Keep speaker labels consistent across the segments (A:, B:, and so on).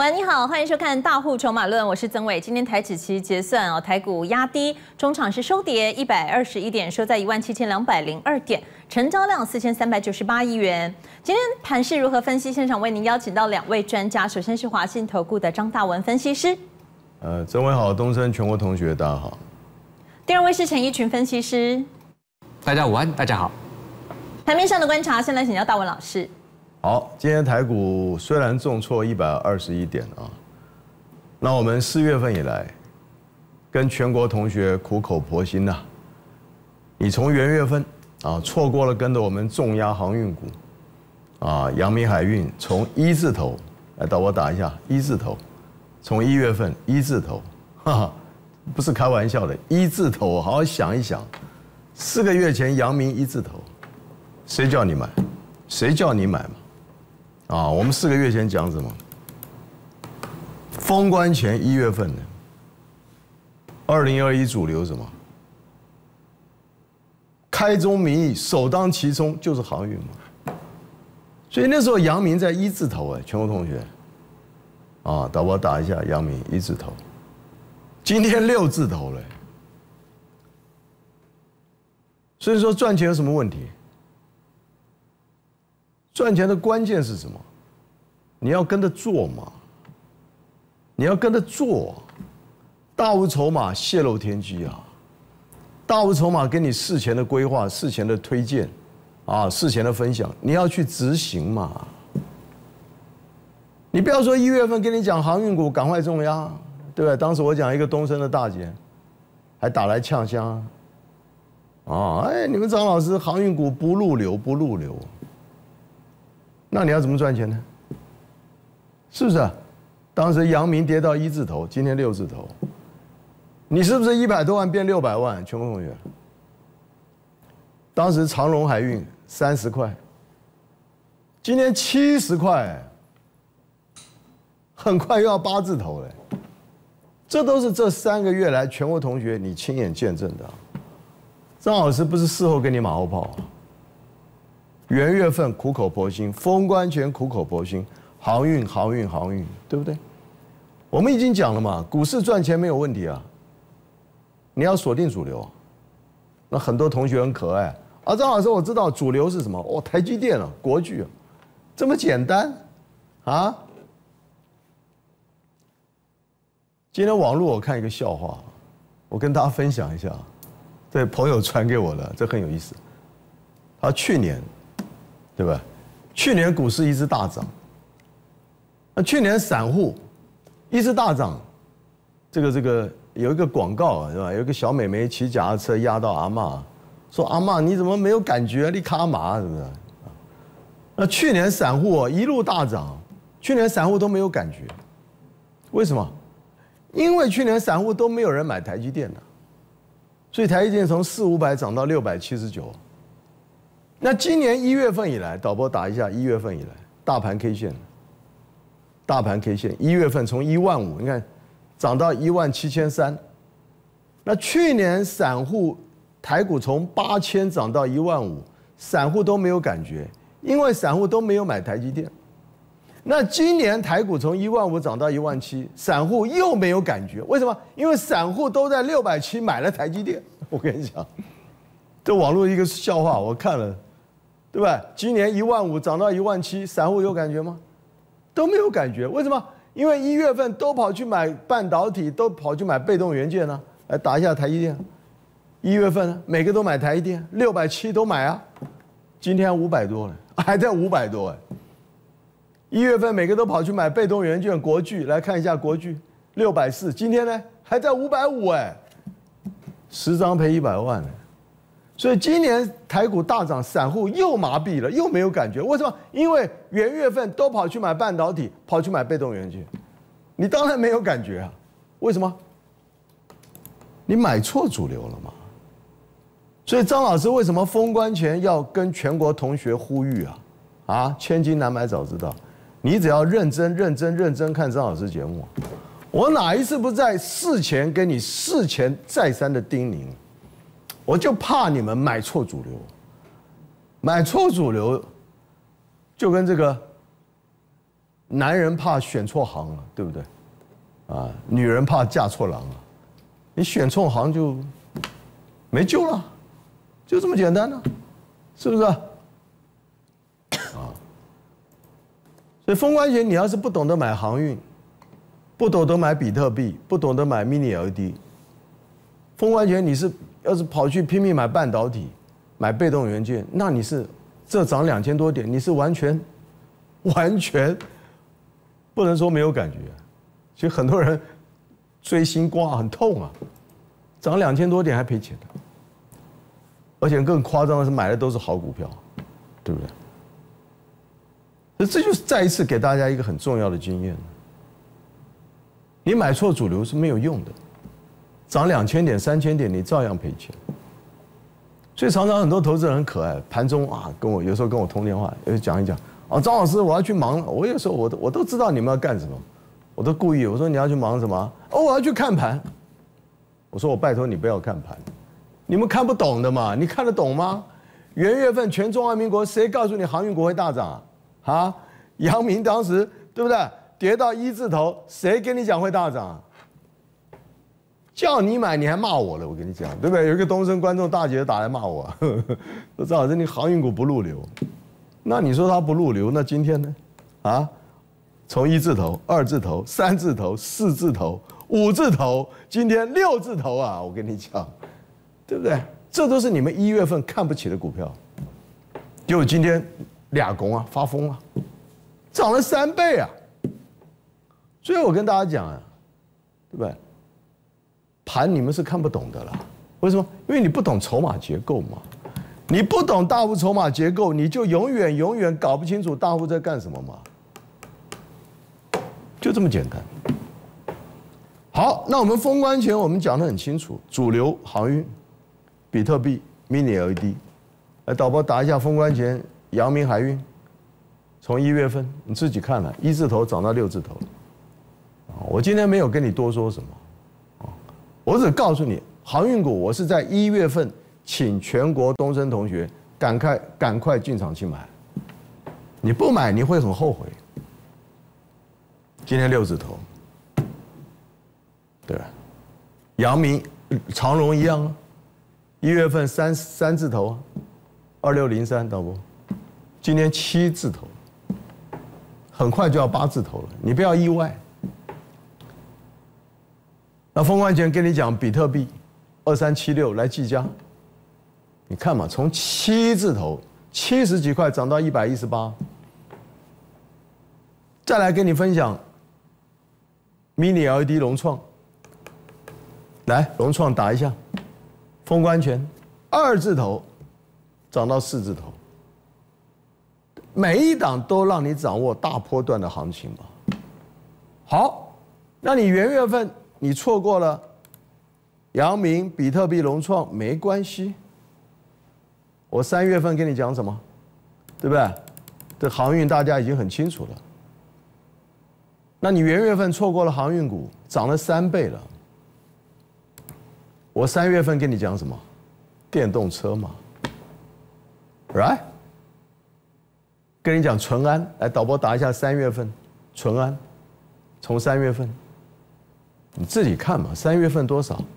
A: 喂，你好，欢迎收看《大户筹码论》，我是曾伟。今天台指期结算台股压低，中场是收跌121点，收在17202点，成交量4398亿元。今天盘势如何分析？现场为您邀请到2位专家，首先是华信投顾的张大文分析师。
B: 曾伟好，东升全国同学大家好。
A: 第2位是陈一群分析师。
C: 大家午安，大家好。
A: 盘面上的观察，先来请教大文老师。
B: 好，今天台股虽然重挫121点啊，那我们4月份以来，跟全国同学苦口婆心呐。你从元月份啊错过了跟着我们重压航运股，啊，阳明海运从1字头，来导播打一下1字头，从1月份1字头，哈哈，不是开玩笑的1字头，好好想一想，4个月前阳明1字头，谁叫你买？谁叫你买嘛？啊，我们4个月前讲什么？封关前1月份的2021主流什么？开宗明义，首当其冲就是航运嘛。所以那时候阳明在1字头全国同学，啊，导播打一下阳明1字头，今天6字头了。所以说赚钱有什么问题？赚钱的关键是什么？你要跟着做嘛，你要跟着做。大无筹码泄露天机啊！大无筹码给你事前的规划、事前的推荐，啊，事前的分享，你要去执行嘛。你不要说1月份跟你讲航运股赶快重压，对不对？当时我讲一个东升的大姐，还打来呛香，啊，哎，你们张老师航运股不入流，不入流。那你要怎么赚钱呢？是不是啊？当时阳明跌到1字头，今天6字头，你是不是100多万变600万？全国同学，当时长荣海运30块，今天70块，很快又要8字头了。这都是这3个月来全国同学你亲眼见证的。张老师不是事后给你马后炮。元月份苦口婆心，封关前苦口婆心，航运，对不对？我们已经讲了嘛，股市赚钱没有问题啊，你要锁定主流。那很多同学很可爱啊，张老师我知道主流是什么，哦，台积电啊，国巨啊，这么简单啊？今天网络我看一个笑话，我跟大家分享一下，这朋友传给我的，这很有意思。他去年。对吧？去年股市一直大涨，那去年散户一直大涨，这个有一个广告是吧？有一个小美眉骑脚踏车压到阿嬷，说阿嬷你怎么没有感觉？你卡嘛是不是？那去年散户一路大涨，去年散户都没有感觉，为什么？因为去年散户都没有人买台积电的，所以台积电从400、500涨到679。那今年1月份以来，导播打一下1月份以来大盘 K 线，1月份从15000，你看涨到17300。那去年散户台股从8000涨到15000，散户都没有感觉，因为散户都没有买台积电。那今年台股从15000涨到17000，散户又没有感觉，为什么？因为散户都在670买了台积电。我跟你讲，这网络一个笑话，我看了。对吧？今年15000涨到17000，散户有感觉吗？都没有感觉。为什么？因为1月份都跑去买半导体，都跑去买被动元件呢。来打一下台积电，1月份每个都买台积电，670都买啊。今天500多了，还在500多1月份每个都跑去买被动元件，国巨来看一下国巨640，今天呢还在55010张赔100万所以今年台股大涨，散户又麻痹了，又没有感觉。为什么？因为元月份都跑去买半导体，跑去买被动元件，你当然没有感觉啊。为什么？你买错主流了嘛。所以张老师为什么封关前要跟全国同学呼吁啊？千金难买早知道，你只要认真看张老师节目，我哪一次不在事前跟你事前再三的叮咛？我就怕你们买错主流，买错主流，就跟这个男人怕选错行了，对不对？啊，女人怕嫁错郎了，你选错行就没救了，就这么简单呢，是不是？啊，所以封关前你要是不懂得买航运，不懂得买比特币，不懂得买 mini LED， 封关前你要是跑去拼命买半导体、买被动元件，那你是这涨2000多点，你是完全不能说没有感觉。其实很多人追星挂很痛啊，涨2000多点还赔钱的，而且更夸张的是买的都是好股票，对不对？这就是再一次给大家一个很重要的经验：你买错主流是没有用的，涨2000点、3000点，你照样赔钱。所以常常很多投资人很可爱，盘中啊有时候跟我通电话，讲一讲啊，张老师我要去忙了。我有时候我都知道你们要干什么，我都故意我说你要去忙什么？哦，我要去看盘。我说我拜托你不要看盘，你们看不懂的嘛，你看得懂吗？元月份全中华民国谁告诉你航运股会大涨啊？阳明当时对不对？跌到1字头，谁跟你讲会大涨？叫你买你还骂我了，我跟你讲，对不对？有一个东升观众大姐打来骂我，说张老师你航运股不入流，那你说它不入流，那今天呢？啊，从1字头、2字头、3字头、4字头、5字头，今天6字头啊！我跟你讲，对不对？这都是你们1月份看不起的股票，结果今天俩公啊发疯了，涨了3倍啊！所以我跟大家讲啊，对不对？盘你们是看不懂的啦，为什么？因为你不懂筹码结构嘛，你不懂大户筹码结构，你就永远搞不清楚大户在干什么嘛，就这么简单。好，那我们封关前我们讲得很清楚，主流航运、比特币、mini LED， 来导播打一下封关前阳明海运，从1月份你自己看了，1字头涨到6字头，我今天没有跟你多说什么。我只告诉你，航运股我是在1月份请全国东升同学赶快进场去买，你不买你会很后悔。今天6字头，对吧？阳明、长荣一样啊，1月份3字头，2603导播，今天7字头，很快就要8字头了，你不要意外。那封关前跟你讲比特币2376来计价，你看嘛，从7字头70几块涨到118，再来跟你分享 mini LED 融创，来融创打一下，封关前2字头涨到4字头，每一档都让你掌握大波段的行情嘛。好，那你元月份你错过了阳明、比特币、融创没关系，我3月份跟你讲什么，对不对？这航运大家已经很清楚了。那你元月份错过了航运股，涨了3倍了。我3月份跟你讲什么？电动车嘛 ，right？ 跟你讲淳安，来导播打一下3月份，淳安，从3月份。你自己看嘛，3月份多少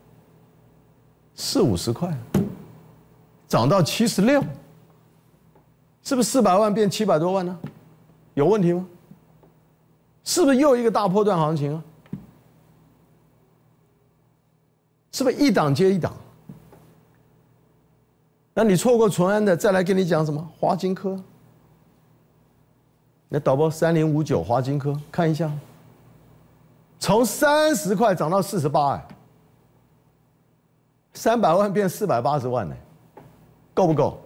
B: ？40-50块，涨到76，是不是400万变700多万呢？有问题吗？是不是又一个大波段行情啊？是不是一档接一档？那你错过淳安的，再来跟你讲什么？华金科，那导播3059华金科，看一下。从30块涨到48，哎，300万变480万呢，够不够？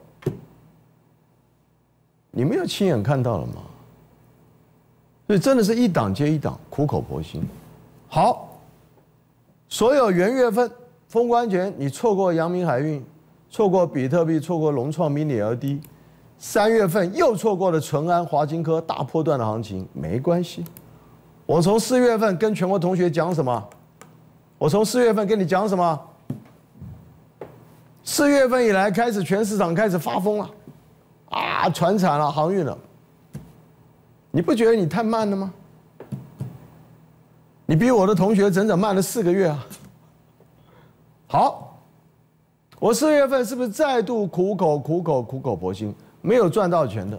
B: 你没有亲眼看到了吗？所以真的是一档接一档，苦口婆心。好，所有元月份封关前你错过阳明海运，错过比特币，错过融创 mini LED，3月份又错过了淳安、华金科大波段的行情，没关系。我从4月份跟全国同学讲什么？我从4月份跟你讲什么？4月份以来开始，全市场开始发疯了，啊，传产了，航运了。 你不觉得你太慢了吗？你比我的同学整整慢了4个月啊！好，我4月份是不是再度苦口婆心，没有赚到钱的？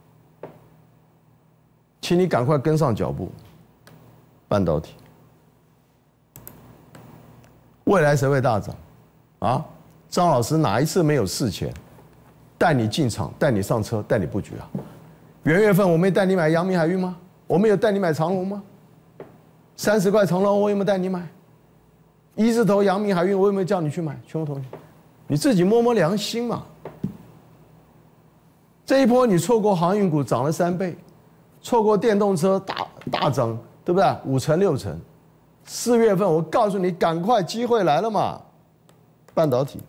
B: 请你赶快跟上脚步。半导体，未来谁会大涨？啊，张老师哪一次没有事前带你进场、带你上车、带你布局啊？元月份我没带你买阳明海运吗？我没有带你买长荣吗？30块长荣我有没有带你买？1字头阳明海运我有没有叫你去买？全国同学，你自己摸摸良心嘛。这一波你错过航运股涨了3倍，错过电动车大涨，对不对？5成6成。4月份我告诉你，赶快机会来了嘛。半导体，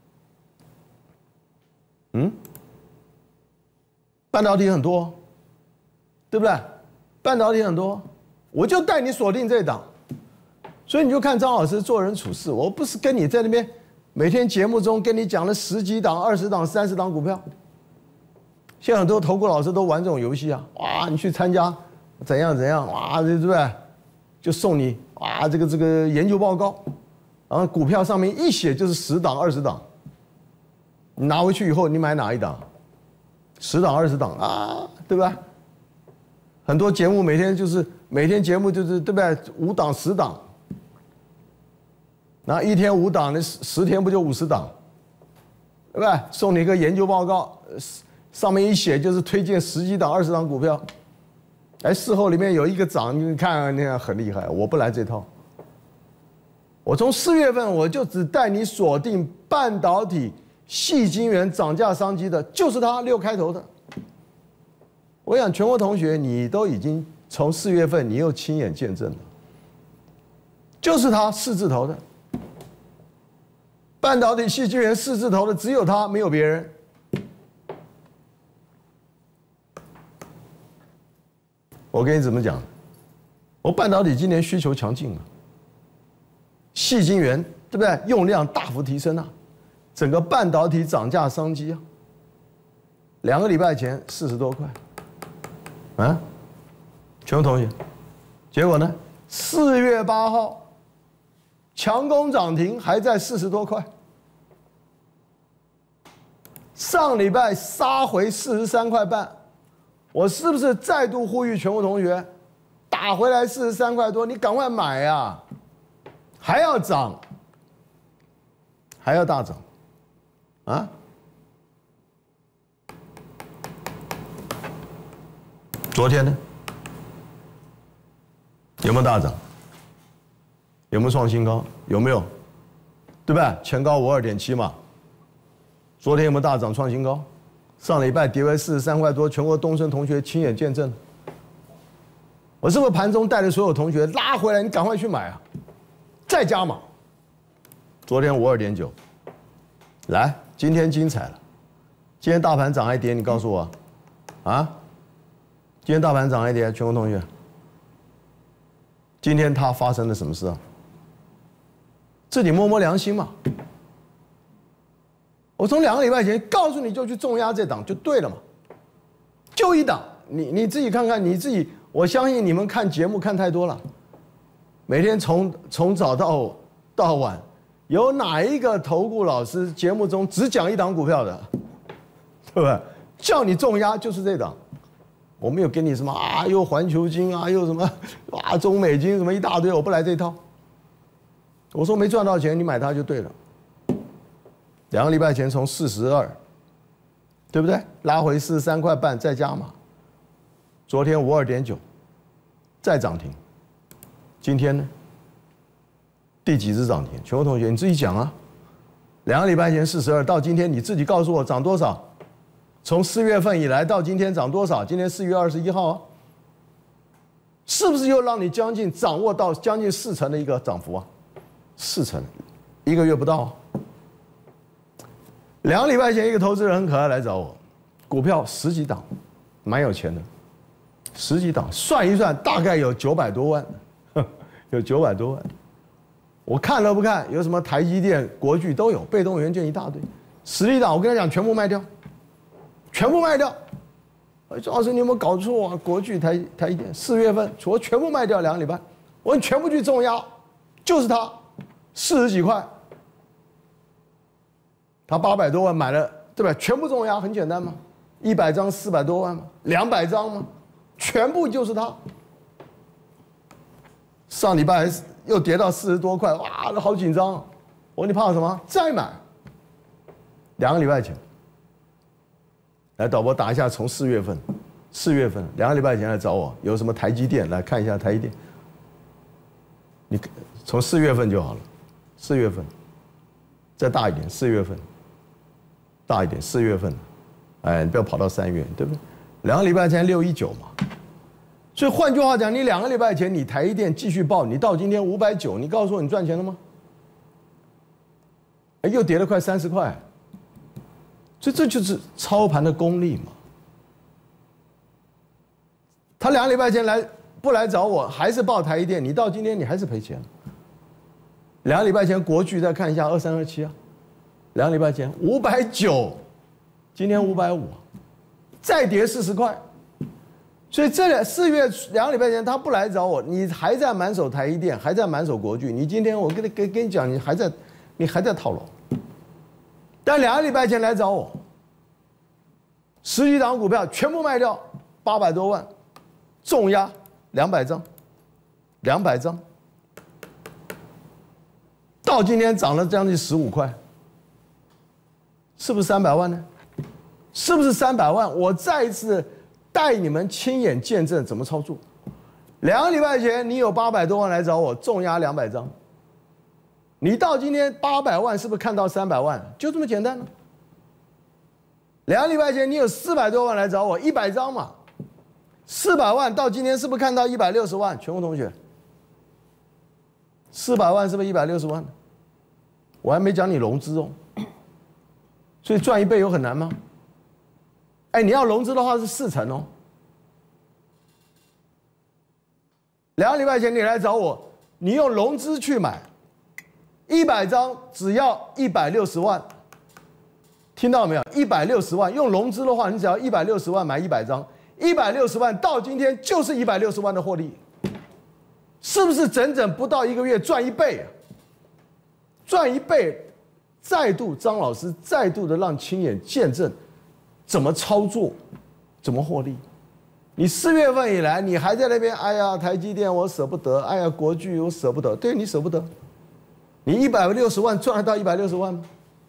B: 半导体很多，对不对？半导体很多，我就带你锁定这档。所以你就看张老师做人处事，我不是跟你在那边每天节目中跟你讲了10几档、20档、30档股票。现在很多投顾老师都玩这种游戏啊，哇，你去参加怎样，哇，对不对？就送你哇这个研究报告，然后股票上面一写就是10档、20档，你拿回去以后你买哪一档？10档、20档啊，对吧？很多节目每天节目就是对不对？5档、10档，然后1天5档，那10天不就50档，对吧？送你一个研究报告，上面一写就是推荐10几档、20档股票，哎，事后里面有一个涨，你看那样很厉害。我不来这套，我从4月份我就只带你锁定半导体、矽晶圆涨价商机的，就是它6开头的。我想全国同学，你都已经从4月份你又亲眼见证了，就是它4字头的半导体、矽晶圆4字头的，只有它，没有别人。我跟你怎么讲？我半导体今年需求强劲了，矽晶圆对不对？用量大幅提升啊，整个半导体涨价商机啊。2个礼拜前40多块，啊，全国同学，结果呢？4月8号强攻涨停，还在40多块。上礼拜杀回43块半。我是不是再度呼吁全国同学，打回来43块多，你赶快买啊！还要涨，还要大涨，啊？昨天呢？有没有大涨？有没有创新高？有没有？对吧？前高52.7嘛。昨天有没有大涨创新高？上礼拜跌回43块多，全国东升同学亲眼见证。我是不是盘中带着所有同学拉回来？你赶快去买啊！再加码。昨天52.9，来，今天精彩了。今天大盘涨还跌？你告诉我，啊？今天大盘涨还跌？全国同学，今天它发生了什么事啊？自己摸摸良心嘛。我从2个礼拜前告诉你就去重压这档就对了嘛，就一档，你自己看看你自己，我相信你们看节目看太多了，每天从早到晚，有哪一个投顾老师节目中只讲一档股票的，对不对？叫你重压就是这档，我没有给你什么啊，又环球金啊，又什么啊中美金什么一大堆，我不来这套。我说没赚到钱，你买它就对了。2个礼拜前从42，对不对？拉回43块半，再加码。昨天52.9，再涨停。今天呢？第几只涨停？全国同学你自己讲啊。2个礼拜前42，到今天你自己告诉我涨多少？从4月份以来到今天涨多少？今天4月21号啊，是不是又让你掌握到将近4成的一个涨幅啊？4成，1个月不到啊。2个礼拜前，一个投资人很可爱来找我，股票10几档，蛮有钱的，10几档，算一算大概有900多万，有900多万。我看了不看，有什么台积电、国巨都有，被动元件一大堆，10几档我跟他讲全部卖掉，全部卖掉， 庄老师，你有没有搞错啊？国巨、台积电4月份我全部卖掉2个礼拜，我全部去重压，就是它40几块，他800多万买了，对吧？全部重压很简单嘛，100张400多万嘛，200张嘛，全部就是它。上礼拜又跌到40多块，哇，那好紧张。我说你怕什么？再买。2个礼拜前。来，导播打一下，从4月份2个礼拜前来找我，有什么台积电来看一下台积电。你从4月份就好了，4月份，再大一点，4月份，大一点，4月份，哎，你不要跑到3月，对不对？2个礼拜前619嘛，所以换句话讲，你2个礼拜前你台积电继续报，你到今天590，你告诉我你赚钱了吗？哎，又跌了快30块。所以这就是操盘的功力嘛。他2个礼拜前不来找我，还是报台积电，你到今天你还是赔钱。2个礼拜前国巨再看一下2327啊，2个礼拜前590，今天550，再跌40块。所以4月2个礼拜前他不来找我，你还在满手台积电，还在满手国巨，你今天我跟你讲，你还在套牢。但2个礼拜前来找我，10几档股票全部卖掉，800多万，重压200张，到今天涨了将近15块，是不是300万呢？是不是300万？我再一次带你们亲眼见证怎么操作。2个礼拜前你有800多万来找我，重压200张。你到今天800万，是不是看到300万？就这么简单呢。2个礼拜前你有400多万来找我，100张嘛，400万到今天是不是看到160万？全国同学，400万是不是160万？我还没讲你融资哦，所以赚1倍有很难吗？哎，你要融资的话是4成哦。2个礼拜前你来找我，你用融资去买。100张只要160万，听到没有？160万用融资的话，你只要160万买100张，160万到今天就是160万的获利，是不是整整不到1个月赚1倍啊？赚1倍，张老师再度的让亲眼见证怎么操作，怎么获利。你4月份以来，你还在那边，哎呀，台积电我舍不得，哎呀，国巨我舍不得，对你舍不得。你160万赚得到160万吗？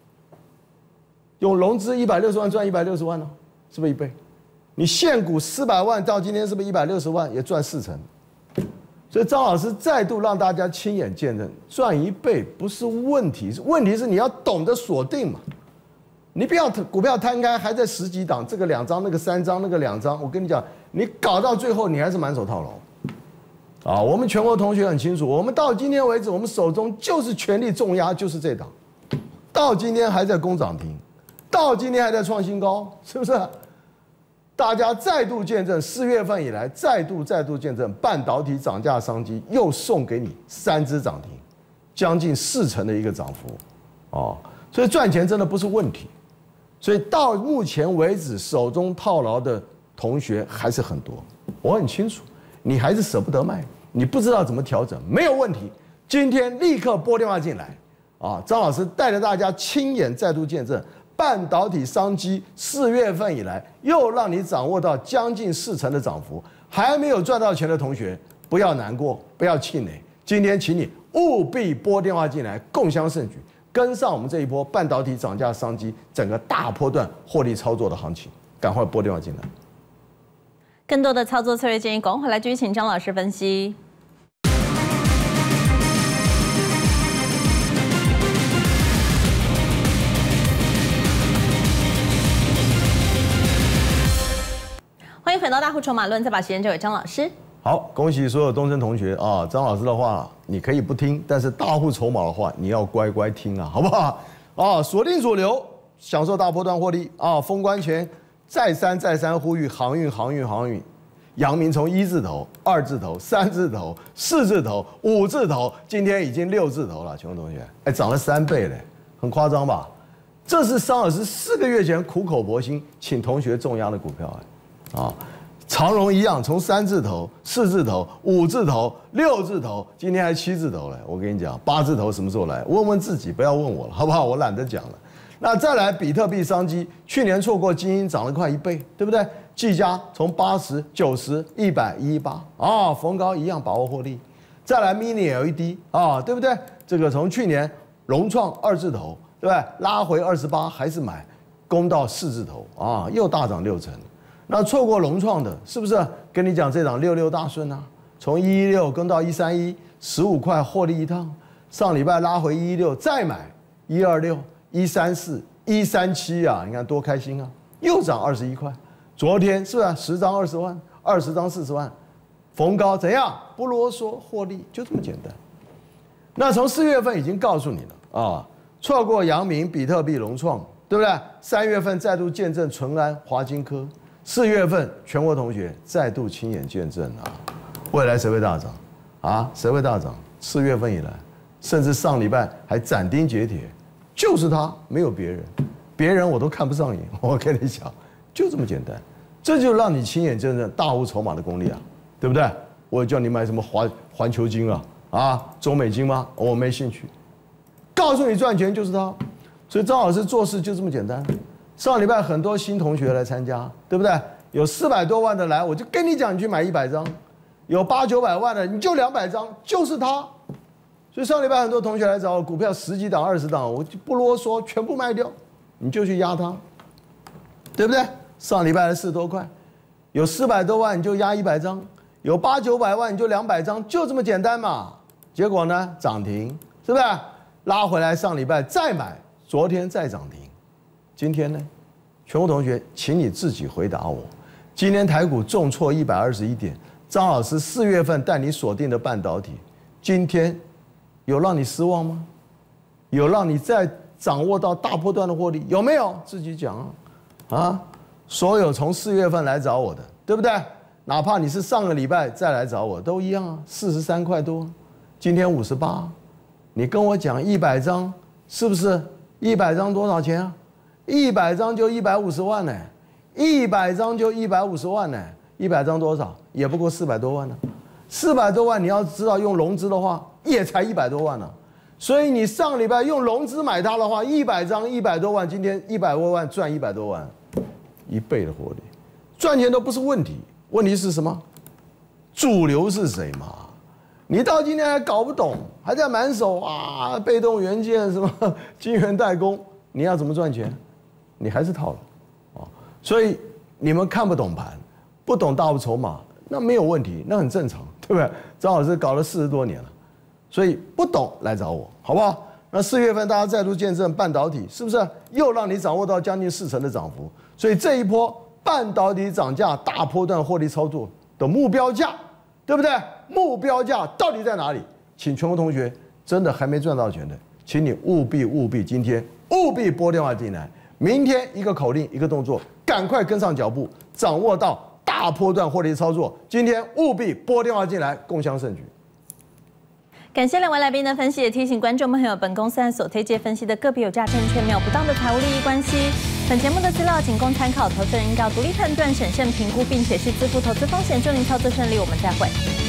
B: 用融资160万赚160万呢，是不是1倍？你现股400万到今天是不是160万也赚4成？所以张老师再度让大家亲眼见证，赚1倍不是问题，问题是你要懂得锁定嘛。你不要股票摊开还在10几档，这个2张，那个3张，那个2张，我跟你讲，你搞到最后你还是满手套牢。啊，我们全国同学很清楚，我们到今天为止，我们手中就是全力重压，就是这档，到今天还在攻涨停，到今天还在创新高，是不是？大家再度见证4月份以来，再度见证半导体涨价商机，又送给你3只涨停，将近4成的一个涨幅，哦，所以赚钱真的不是问题。所以到目前为止，手中套牢的同学还是很多，我很清楚，你还是舍不得卖。你不知道怎么调整，没有问题。今天立刻拨电话进来，啊，张老师带着大家亲眼再度见证半导体商机4月份以来又让你掌握到将近4成的涨幅。还没有赚到钱的同学，不要难过，不要气馁。今天请你务必拨电话进来，共襄盛举，跟上我们这一波半导体涨价商机整个大波段获利操作的行情，赶快拨电话进来。
A: 更多的操作策略建议，赶快来继续请张老师分析。欢迎回到大户筹码论，再把时间交给张老师。
B: 好，恭喜所有东升同学啊！张老师的话你可以不听，但是大户筹码的话你要乖乖听啊，好不好？啊，锁定主流，享受大波段获利啊！封关前再三呼吁航运，阳明从1字头、2字头、3字头、4字头、5字头，今天已经6字头了，全国同学，哎，涨了3倍嘞，很夸张吧？这是张老师4个月前苦口婆心请同学重压的股票，哎， 啊。长荣一样，从3字头、4字头、5字头、6字头，今天还7字头了。我跟你讲，8字头什么时候来？问问自己，不要问我了，好不好？我懒得讲了。那再来，比特币商机，去年错过精英涨了快1倍，对不对？技嘉从80、90、100、118啊，逢高一样把握获利。再来 Mini LED 啊，对不对？这个从去年荣创2字头，对不对？拉回28还是买，攻到4字头啊，又大涨6成。那错过荣创的，是不是跟你讲这档66大顺啊？从116跟到131，15块获利一趟。上礼拜拉回116，再买126、134、137啊！你看多开心啊！又涨21块。昨天是不是10张20万，20张40万？逢高怎样？不啰嗦，获利就这么简单。那从4月份已经告诉你了啊，错过阳明、比特币、荣创，对不对？3月份再度见证淳安、华金科。4月份，全国同学再度亲眼见证啊，未来谁会大涨啊？谁会大涨？4月份以来，甚至上礼拜还斩钉截铁，就是他，没有别人，别人我都看不上眼。我跟你讲，就这么简单，这就让你亲眼见证大户筹码的功力啊，对不对？我叫你买什么环球金啊，中美金吗？我没兴趣，告诉你赚钱就是他，所以张老师做事就这么简单。上礼拜很多新同学来参加，对不对？有400多万的来，我就跟你讲，你去买100张；有800、900万的，你就200张，就是他。所以上礼拜很多同学来找我，股票10几档、20档，我就不啰嗦，全部卖掉，你就去压它，对不对？上礼拜的40多块，有400多万你就压100张，有800、900万你就200张，就这么简单嘛。结果呢，涨停，是不是？拉回来上礼拜再买，昨天再涨停。今天呢，全国同学，请你自己回答我。今天台股重挫121点，张老师4月份带你锁定的半导体，今天有让你失望吗？有让你再掌握到大波段的获利？有没有？自己讲啊！所有从4月份来找我的，对不对？哪怕你是上个礼拜再来找我，都一样啊，43块多，今天58，你跟我讲100张，是不是？100张多少钱啊？100张就150万呢，100张就150万呢，100张多少？也不过400多万呢，400多万你要知道用融资的话，也才100多万呢。所以你上礼拜用融资买它的话，100张100多万，今天100多万赚100多万，1倍的获利，赚钱都不是问题，问题是什么？主流是谁嘛？你到今天还搞不懂，还在满手啊，被动元件什么晶圆代工，你要怎么赚钱？你还是套了，所以你们看不懂盘，不懂大户筹码，那没有问题，那很正常，对不对？张老师搞了40多年了，所以不懂来找我，好不好？那4月份大家再度见证半导体，是不是又让你掌握到将近4成的涨幅？所以这一波半导体涨价大波段获利操作的目标价，对不对？目标价到底在哪里？请全国同学真的还没赚到钱的，请你务必今天务必拨电话进来。明天一个口令一个动作，赶快跟上脚步，掌握到大波段获利操作。今天务必拨电话进来，共襄盛举。
A: 感谢两位来宾的分析，也提醒观众朋友，本公司所推介分析的个别有价证券没有不当的财务利益关系。本节目的资料仅供参考，投资人应该独立判断、审慎评估，并且是自负投资风险。祝您操作顺利，我们再会。